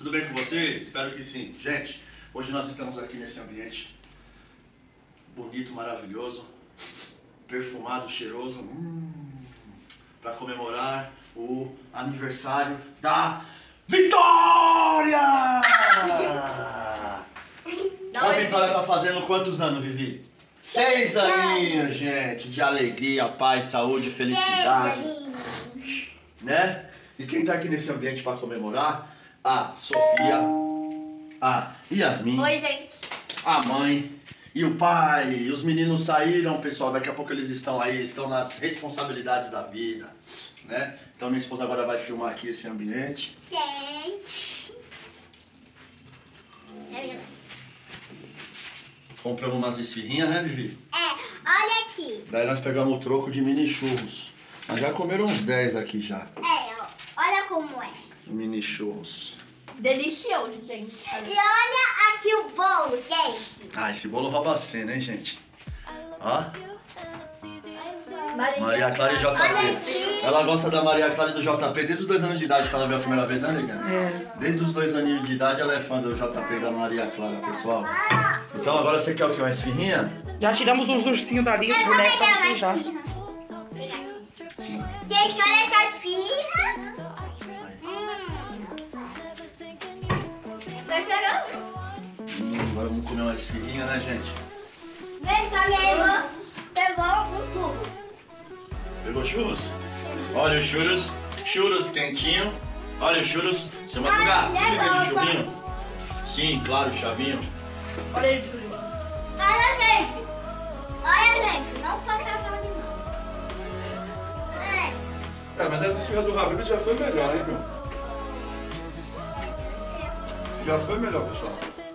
Tudo bem com vocês? Espero que sim. Gente, hoje nós estamos aqui nesse ambiente bonito, maravilhoso, perfumado, cheiroso, para comemorar o aniversário da Vitória! A Vitória tá fazendo quantos anos, Vivi? 6 aninhos, gente, de alegria, paz, saúde, felicidade, né? E quem tá aqui nesse ambiente para comemorar? A Sofia, a Yasmin, oi, gente, a mãe e o pai. E os meninos saíram, pessoal, daqui a pouco eles estão aí, estão nas responsabilidades da vida, né? Então minha esposa agora vai filmar aqui esse ambiente. gente. Compramos umas esfirrinhas, né, Vivi? Olha aqui. Daí nós pegamos o troco de mini churros. Nós já comeram uns 10 aqui já. Ó, olha como é. Mini churros. Delicioso, gente. E olha aqui o bolo, gente. Ah, esse bolo rouba a cena, hein, gente? Ó. Maria Clara e JP. Ela gosta da Maria Clara e do JP desde os 2 anos de idade que ela veio a primeira vez, né, nega? Desde os 2 aninhos de idade ela é fã do JP e da Maria Clara, pessoal. Então agora você quer o quê? Uma esfirrinha? Já tiramos os ursinhos dali, os bonecos pra você já. Sim. Gente, olha essas esfirras. Tá chegando? Agora vamos comer uma esfirrinha, né, gente? Vem cá, pegou um cubo. Pegou churros? Olha os churros. Churros quentinho. Olha os churros. Seu Madruga, você quer aquele churrinho? Sim, claro, chavinho. Olha isso. Olha, gente. Olha, gente. Não pode casar de novo. Mas essa esfirra do Habib já foi melhor, hein, meu? Já foi melhor, pessoal.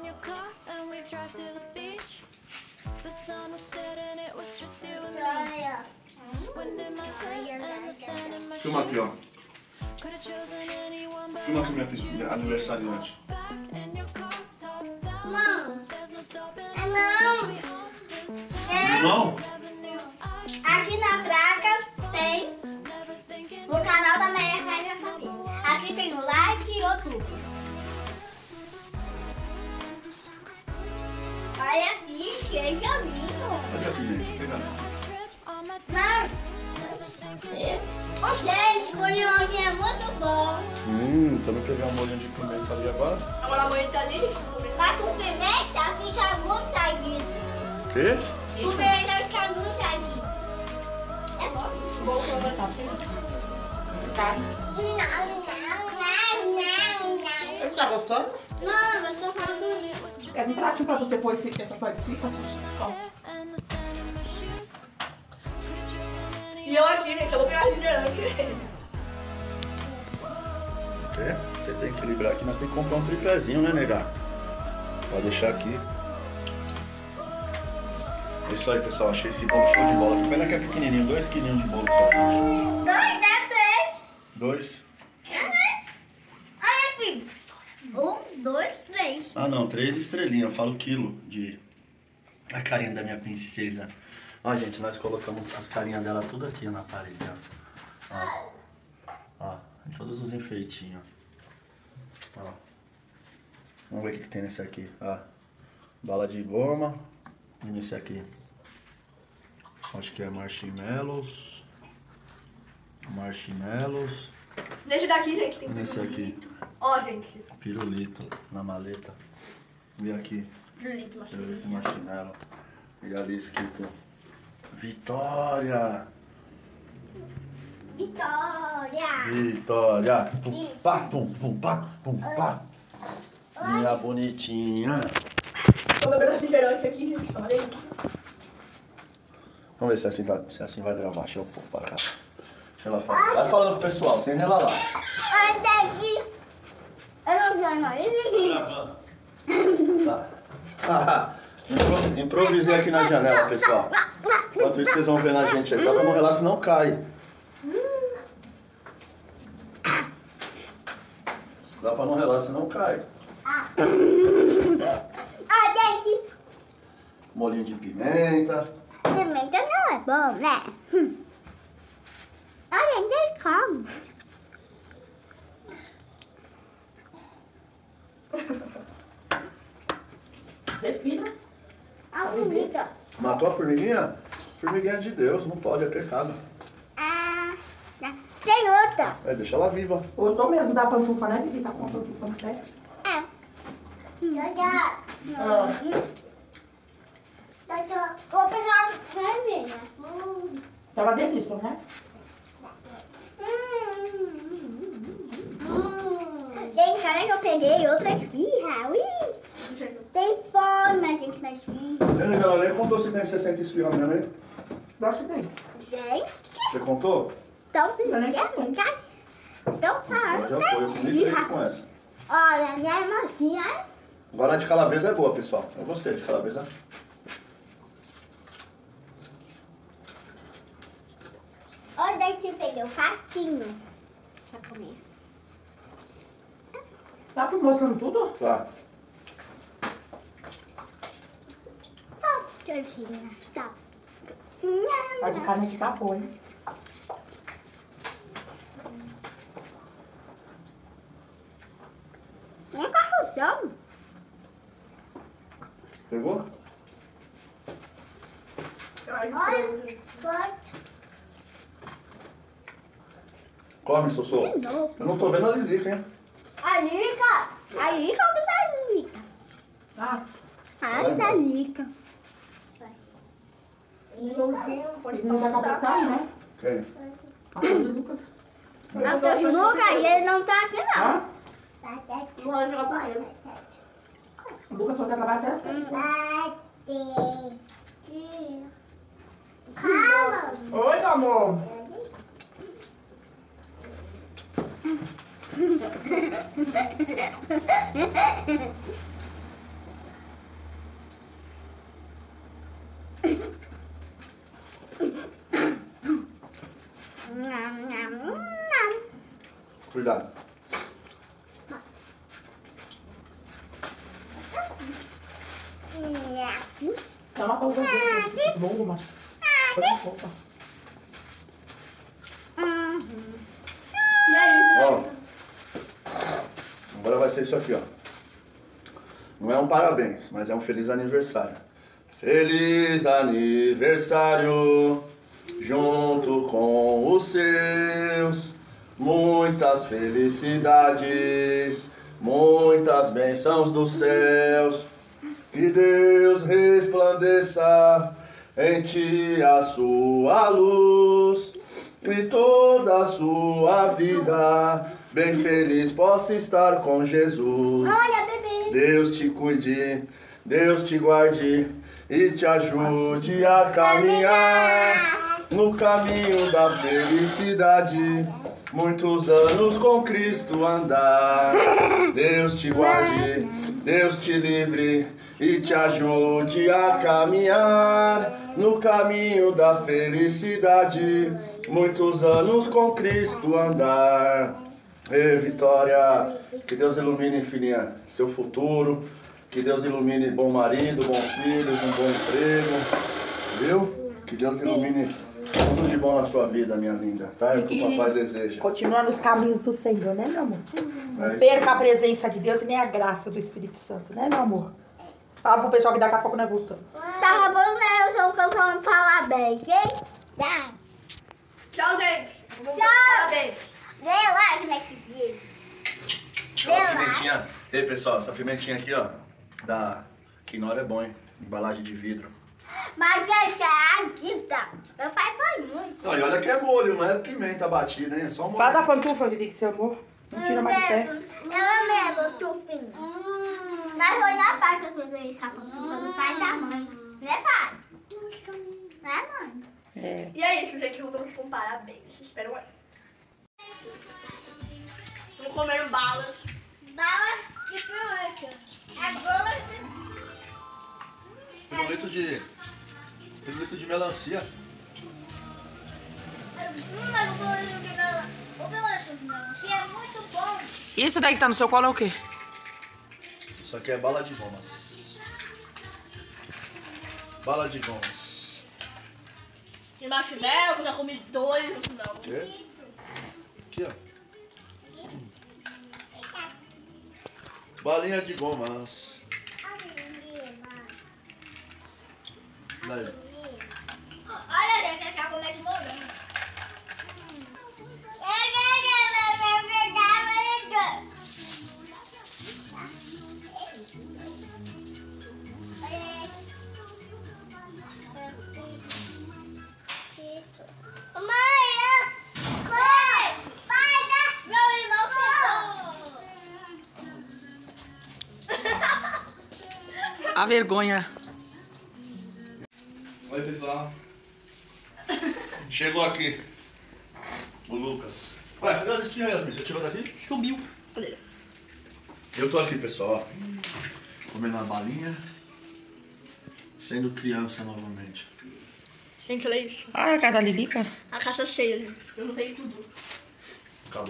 Filma aqui, ó. Filma aqui minha aniversariante. Não? Aqui na placa tem o canal da Maria Clara e da família. Aqui tem o like e o tudo. Olha aqui, que é caminho. Olha aqui, gente. Pega. Não. Gente, o limãozinho é muito bom. Estamos pegando um molhinho de pimenta ali agora. Agora a mãe tá ali. Mas com pimenta fica muito saguinho. O quê? Com pimenta fica muito saguinho. É bom. Bom pra botar. Não. Tá gostando? Não, eu tô falando isso. É um pratinho pra você pôr essa flor de explica. E eu aqui, gente, eu vou pegar refrigerante. O quê? Você tem que equilibrar aqui. Nós temos que comprar um tripézinho, né, nega? Pode deixar aqui. É isso aí, pessoal. Achei esse bolo show de bola. Que pena que é pequenininho. 2 quilinhos de bolo só, gente. 2? Olha aqui. 1, 2, 3. Ah, não. 3 estrelinhas. Eu falo quilo de... A carinha da minha princesa. Ó, gente, nós colocamos as carinhas dela tudo aqui na parede, ó. Ó, todos os enfeitinhos. Ó. Vamos ver o que tem nesse aqui, ó. Bala de goma. E nesse aqui. Acho que é marshmallows. Marshmallows. Nesse daqui, gente, tem Nesse aqui. Ó, gente. Pirulito na maleta. E aqui. Pirulito marshmallow. E ali escrito Vitória! Vitória! Vitória! Pum, pá, pum, pum, pá, pum, pá. Minha bonitinha. Tô bebendo refrigerante aqui, gente. Olha isso. Vamos ver se assim vai gravar. Deixa eu pôr pra cá. Deixa ela falar. Vai falando pro pessoal, sem relalar. Olha aqui. Eu não sei, Tá. Improvisei aqui na janela, pessoal. Enquanto isso, vocês vão ver na gente aí. Dá pra não relar, senão cai. Dá pra não relar, senão cai. gente. Molinho de pimenta. Pimenta não é bom, né? A gente come. Respira. A formiga. Matou a formiguinha? Formiguinha é de Deus, não pode, é pecado. Ah, tem outra. É, deixa ela viva. Gostou mesmo da pantufa, né, Vivi? Tá com a pantufa no pé. É. Vou pegar uma cerveja. Tava delícia, né? Gente, olha que eu peguei outra esfirra. Ui! Tem fome, gente, na esfirra. Ela nem contou se tem 60 esfirra mesmo, hein? Eu acho que tem. Gente, Você contou? então verdade. Então Ela já foi, eu comi 3 com essa. Olha, minha irmãzinha. Agora a de calabresa é boa, pessoal. Eu gostei de calabresa. Olha, daí você peguei o patinho pra comer. Tá mostrando tudo? Tá. Tá, Georgina. Tá. Tá de carne de capô, hein? Nem carrozão. Pegou? Olha, Come, Sossô. De novo. Eu não tô vendo a Lilica, hein? A Lica. A Lica ou a Lica? Ah, A Lica. esse não vai completar aí, né? Quem? A coisa do Lucas. O Lucas, ele não tá aqui, não. Ah, Vou jogar pra ele. o Lucas só quer trabalhar até as 7. Calma. Oi, meu amor. Cuidado. Dá uma pausa aqui. Longo, mas. Opa. Ó. Agora vai ser isso aqui, ó. Não é um parabéns, mas é um feliz aniversário. Feliz aniversário, junto com os seus. Muitas felicidades, muitas bênçãos dos céus. Que Deus resplandeça em ti a sua luz e toda a sua vida bem feliz possa estar com Jesus. Olha, bebê. Deus te cuide, Deus te guarde e te ajude a caminhar no caminho da felicidade. Muitos anos com Cristo andar. Deus te guarde, Deus te livre e te ajude a caminhar no caminho da felicidade. Muitos anos com Cristo andar. Ei, Vitória, que Deus ilumine, filhinha, seu futuro. Que Deus ilumine bom marido, bons filhos, um bom emprego. Viu? Que Deus ilumine tudo de bom na sua vida, minha linda. Tá? É o que o papai deseja. Continua nos caminhos do Senhor, né, meu amor? É Não isso. perca a presença de Deus e nem a graça do Espírito Santo, né, meu amor? Fala pro pessoal que daqui a pouco nós voltamos. Tá bom, né? Eu sou cantando parabéns, hein? Tá. Tchau, gente. Tchau. Parabéns. Dê like nesse vídeo. Dê Ó, like. pimentinha. Ei, pessoal, essa pimentinha aqui, ó, da Quinora é bom, hein? Embalagem de vidro. Mas essa é a Guita. Meu pai faz muito. Não, e olha que é molho, não é pimenta batida, hein? É só molho. Fala da pantufa, Vivi, que você amor. Não tira mais de pé. Ela mesmo, tufinho. Nós vamos na parte que eu ganhei essa pantufa do pai e da mãe. Né, pai? Né, mãe? É. E é isso, gente. Voltamos com parabéns. Espero aí. Vamos comer balas. Bala de pirulito. É bola de... Pirulito de melancia. Mas o pirulito de melancia... O pirulito de melancia é muito bom. Isso daí que tá no seu colo é o quê? Isso aqui é bala de gomas. Bala de gomas. E marshmallow, já comi 2. Não. Quê? Aqui, ó. Balinha de gomas. Daí. Olha ali, que acaba com medo de morango. A vergonha. Oi, pessoal. Chegou aqui o Lucas. Ué, cadê as espinhas, Yasmin? Você tirou daqui? Subiu. Cadê? Eu tô aqui, pessoal, ó. Comendo uma balinha. Sendo criança novamente. Gente, olha isso. Ah, a cara da Lilica. A caça cheia, gente. Eu não tenho tudo. Acabou.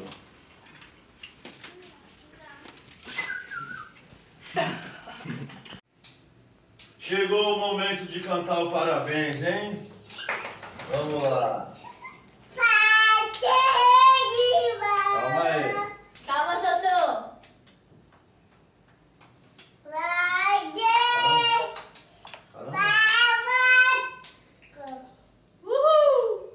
Chegou o momento de cantar o parabéns, hein? Vamos lá. Calma aí. Calma, Sossô. Uhul!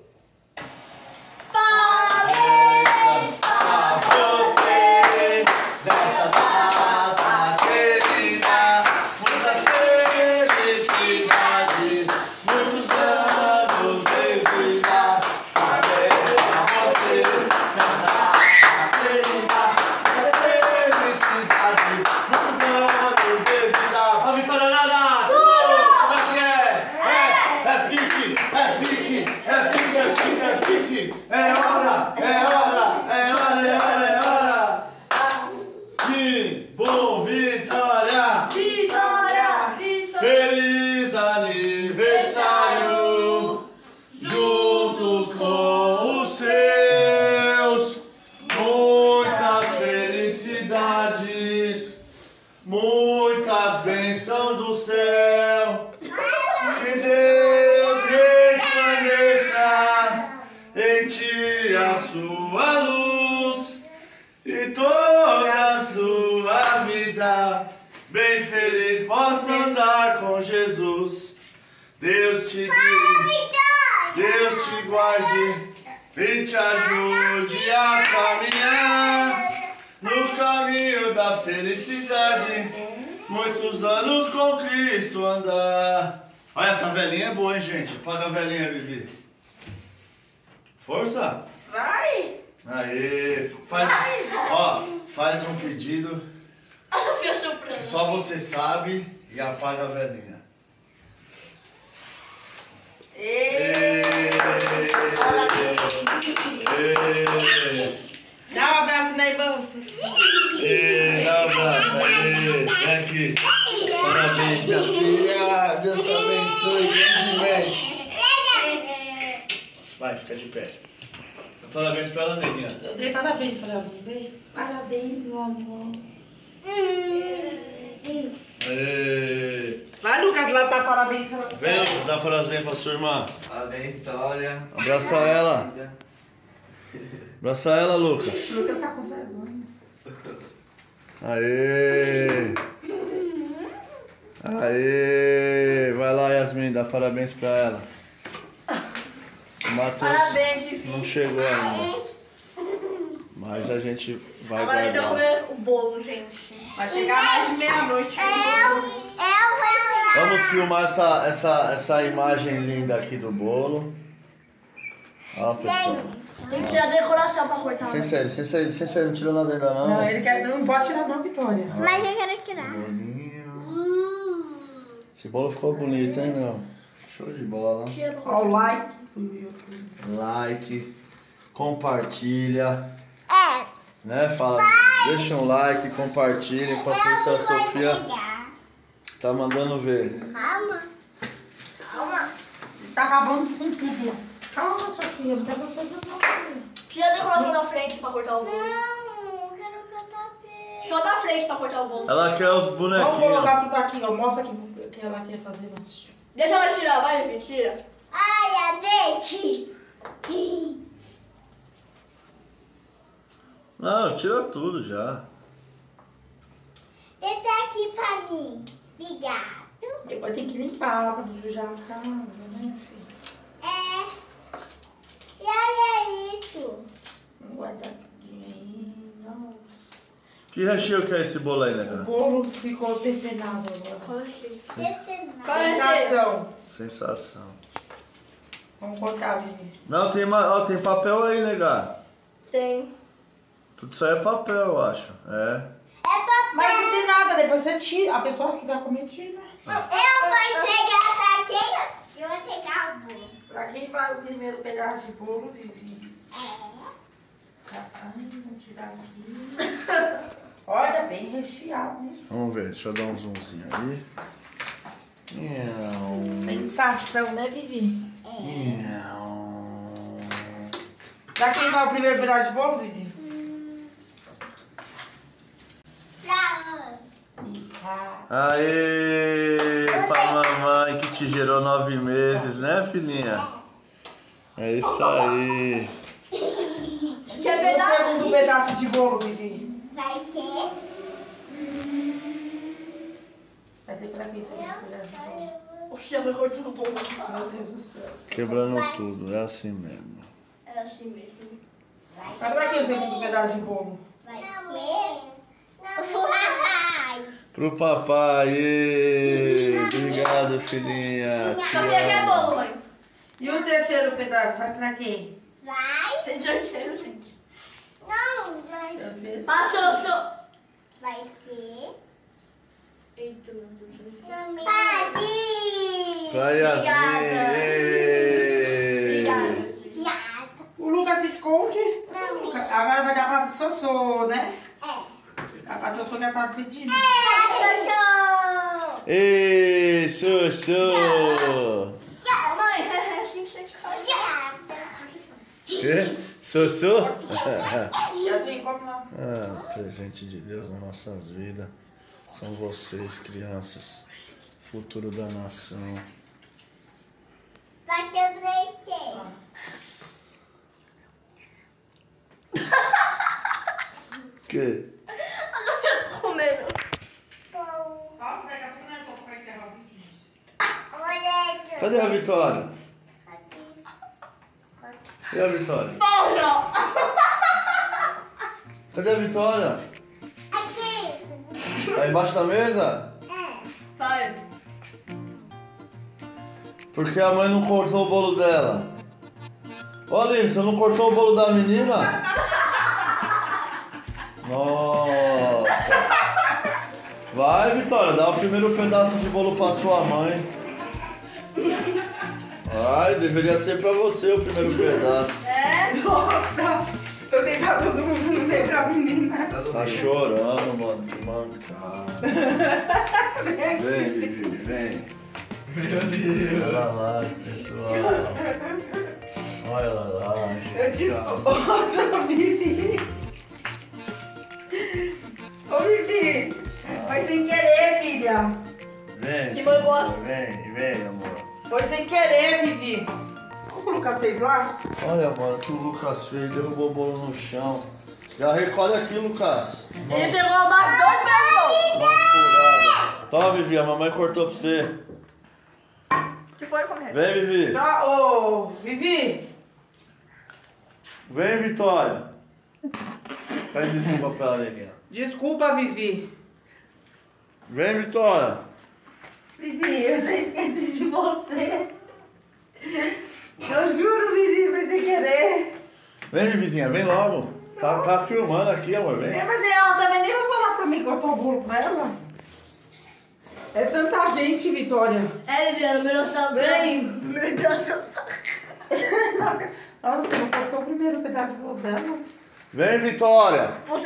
Parabéns a você dessa data querida. Muitas felicidades, muitos anos de vida. Parabéns a você dessa data querida. Muitas felicidades, muitos anos de vida. A vitória nada! Como é que é? É pique, é pique, é pique, é pique, é pique. É hora, é hora, é hora, é hora, é hora. Que bom, Vitória! Vitória! Vitória! Feliz aniversário, juntos com os seus. Muitas felicidades, muitas bênçãos do céu. Que Deus resplandeça em ti a sua luz e toda a sua vida bem feliz possa andar com Jesus. Deus te guie, Deus te guarde e te ajude a caminhar no caminho da felicidade. Muitos anos com Cristo andar. Olha, essa velhinha é boa, hein, gente? Paga a velhinha, Vivi. Força! Vai. Aê! Faz um pedido A Sofia que soprando. só você sabe e apaga a velhinha. Ê! Dá um abraço na irmã. Ê, dá um abraço, aê! Vem aqui. Parabéns, minha filha. Deus te abençoe grandemente. Vai, fica de pé. Parabéns pra ela, neguinha. Eu dei parabéns pra ela. Dei parabéns, meu amor. Aê! Vai, Lucas, lá tá parabéns pra ela. Vem, Lucas, dá parabéns pra sua irmã. Parabéns, Vitória. Abraça ela. Abraça ela, Lucas. Lucas tá com vergonha. Aê! Aê! Vai lá, Yasmin, dá parabéns pra ela. O Matheus Parabéns, Vivi. não chegou ainda. Mas a gente vai Agora eu vou guardar. comer o bolo, gente. Vai chegar mais de meia-noite. Vamos filmar essa imagem linda aqui do bolo. Ó, pessoal. Tem que tirar a decoração pra cortar. Sem sério, não tirou nada ainda não. Não, ele quer, não pode tirar não, Vitória. Mas eu quero tirar. Bolinho. Esse bolo ficou bonito, hein, meu? Show de bola. Ó, o like. Like, compartilha, É. né? Fala, deixa um like, compartilha. Enquanto isso, a Sofia tá mandando ver. Calma. Tá acabando com tudo lá. Calma, Sofia, não tá gostoso não. Tira a decoração da frente pra cortar o bolo. Não, quero cantar pé. Só da frente pra cortar o bolo. Ela quer os Vamos bonequinhos. colocar tudo aqui, ó. Mostra que ela quer fazer. Deixa ela tirar, vai, Vivi, tira. Ai, a dente. Não, tira tudo já. Deita aqui pra mim. Obrigado. Depois tem que limpar pra não sujar a casa, né? E aí é isso? Guardadinho aí, não. Que recheio que é esse bolo aí, O nega? bolo ficou depenado agora. Sensação. Sensação. Vamos cortar, Vivi. Não, tem papel aí, nega. Tem. Tudo isso aí é papel, eu acho. É. Mas não tem nada, depois você tira. A pessoa que vai comer tira. Eu vou entregar pra quem? Eu vou entregar o bolo. Pra quem vai o primeiro pedaço de bolo, Vivi? Vamos tirar aqui. Olha, bem recheado, né? Vamos ver, deixa eu dar um zoomzinho aí. Não. Sensação, né, Vivi? Não. Pra quem vai o primeiro pedaço de bolo, Vivi? Aê, pra mamãe que te gerou 9 meses, né, filhinha? É isso aí. E o segundo pedaço de bolo, Vivi? Vai ser. Vai ter pra quem o segundo pedaço de bolo? O chama cortando o bolo. Meu Deus do céu. Quebrando tudo, é assim mesmo. É assim mesmo. Mas pra quem o segundo pedaço de bolo? Vai ser. Vai. Pro papai, ê. Obrigado, filhinha. Te Sabia que é amo. bolo, mãe. E o terceiro pedaço, vai pra quem? Vai. Tem terceiro, gente. Não, vai. Meu Deus. Passou. Vai ser. Eita, meu Deus. Padi. Pra Yasmin, ê. Obrigada. Piada. O Lucas se esconde. Não. Agora vai dar pra Sossô, né? É. A Sossô já tá pedindo. Cachorro. Ê, Sossô. Mãe, é assim que você faz. Quê? Sossô? Yasmin, come lá. Ah, presente de Deus nas nossas vidas. São vocês, crianças. Futuro da nação. Vai ser o leite. Que? Comendo. Nossa, daqui a pouco nós vamos pra encerrar o vídeo. Olha. Cadê a Vitória? Cadê a Vitória? Porra! Cadê a Vitória? Aqui. Tá embaixo da mesa? É. Vai. Porque a mãe não cortou o bolo dela. Ô Aline, você não cortou o bolo da menina? Nossa. Vai, Vitória, dá o primeiro pedaço de bolo pra sua mãe. Vai, deveria ser pra você o primeiro pedaço. Nossa, tô nem pra todo mundo, não nem pra menina. Tá chorando, mano, que mancada. Vem, Vivi, vem. Meu Deus. Olha lá, pessoal. Olha lá, Eu desculpa, nossa, Vivi. Ô, Vivi, foi sem querer, filha. Vem, Que mãe boa. vem, amor. Foi sem querer, Vivi. O que o Lucas fez lá? Olha, mano, o que o Lucas fez, derrubou o bolo no chão. Já recolhe aqui, Lucas. Ele pegou mais dois pedaços. Mão furada. Toma, Vivi, a mamãe cortou pra você. Que foi comer? Vem, Vivi. Já, ô, Vivi. Vem, Vitória. Pede desculpa pra ela, neguinha. Desculpa, Vivi. Vem, Vitória. Vivi, eu até esqueci de você. Eu juro, Vivi, foi sem querer. Vem, Vivizinha, vem logo. Tá filmando aqui, amor, vem. É, mas ela também nem vai falar pra mim cortar o bolo pra ela. É tanta gente, Vitória. É, Liviana, meu Deus tá Vem. Meu Deus. Nossa, você não cortou o primeiro pedaço do bolo dela? Vem, Vitória. Você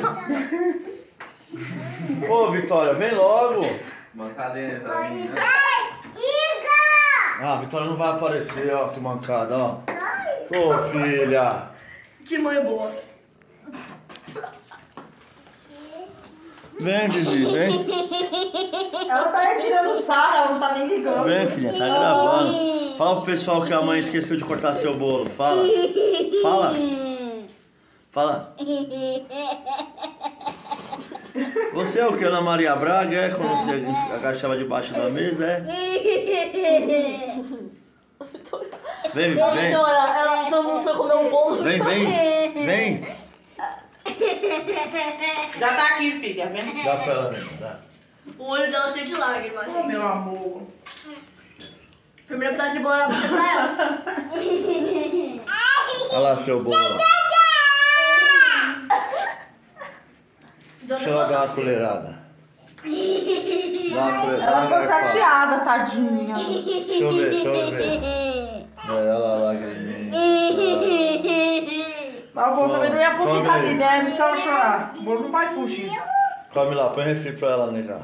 Ô, Vitória, vem logo. Mancadinha pra mim, né? Iga! Ah, a Vitória não vai aparecer, ó, que mancada, ó. Ô, filha. Que mãe boa. Vem, Vivi, vem. Ela tá tirando sarro, ela não tá nem ligando. Vem, filha, tá gravando. Fala pro pessoal que a mãe esqueceu de cortar seu bolo. Fala. Fala. Fala. Você é o que? Ana Maria Braga, é? Quando você agachava debaixo da mesa, é? Vem, vem. Ela, todo mundo foi comer um bolo. Vem, vem. Vem. Já tá aqui, filha, vem. Dá pra ela, né? Dá. O olho dela cheio de lágrimas, Oh, gente. meu amor. Primeiro pedaço de bolo era pra ela. Olha lá seu bolo. Deixa ela dar uma colherada. Dá uma colherada. Ela ficou chateada, tadinha. Deixa eu ver, deixa eu ver. Olha lá, lagriminha. Mas o bolo também não ia fugir Come dali, aí. né? Não precisava chorar. O bolo não vai fugir. Come lá, põe refri pra ela negar.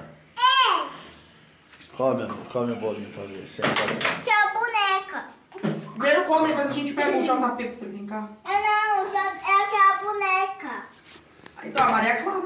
Come, amor, come o bolinho pra ver. Sensação. Que é a boneca. Primeiro come, depois a gente pega o JP pra você brincar. Não, já é que é a boneca. Então, a Maria é Clara.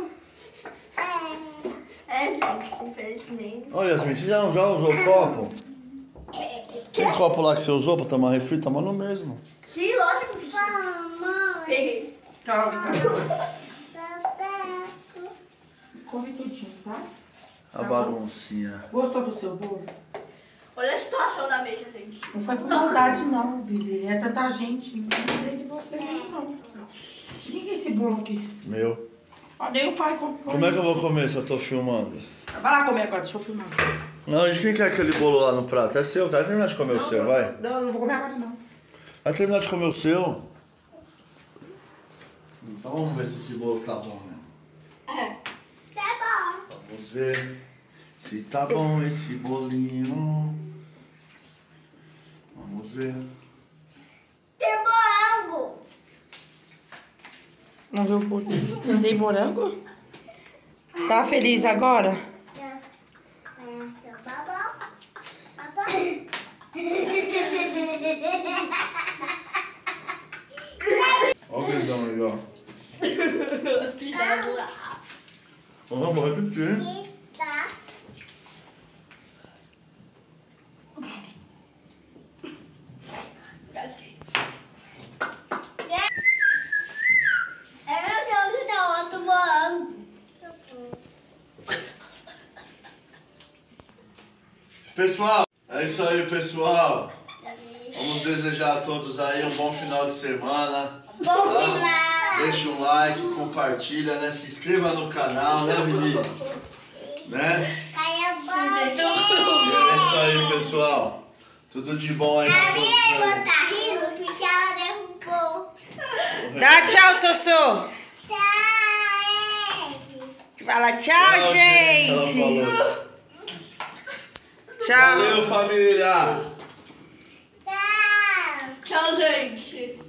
É, gente, infelizmente. Ô Yasmin, você já usou o copo? Aquele copo lá que você usou pra tomar refri, toma no mesmo. Sim, lógico que sim. Mamãe. Peguei. Tchau, Ricardo. Papai. Come tudinho, tá? A baguncinha. Gostou do seu bolo? Olha a situação da mesa, gente. Não foi por maldade, não, Vivi. É tanta gente. Não sei de você, não. De quem é esse bolo aqui? Meu. Ó, nem o pai comprou. Como é que eu vou comer se eu tô filmando? Vai lá comer agora, deixa eu filmar. Não, de quem que é aquele bolo lá no prato? É seu, tá? Vai terminar de comer o seu, vai. Não, eu não vou comer agora, não. Vai terminar de comer o seu. Então vamos ver se esse bolo tá bom mesmo. Tá bom. Vamos ver se tá bom esse bolinho. Vamos ver. Tem morango. Vamos ver o bolo. Não dei morango? Tá feliz agora? Olha o grindão aí, ó. Vamos repetir. Tá. É meu Deus, então, outro morango. Pessoal, é isso aí, pessoal. Vamos desejar a todos aí um bom final de semana. Bom final. Deixa um like, compartilha, né? Se inscreva no canal, né, Vivi? Né? Caia E é isso aí, pessoal. Tudo de bom aí pra A todos minha irmã aí. tá rindo porque ela derrubou. Dá tchau, Sossô. Tá, Fala tchau, gente. Ela falou. Tchau. Valeu, família. tá. Tchau, gente.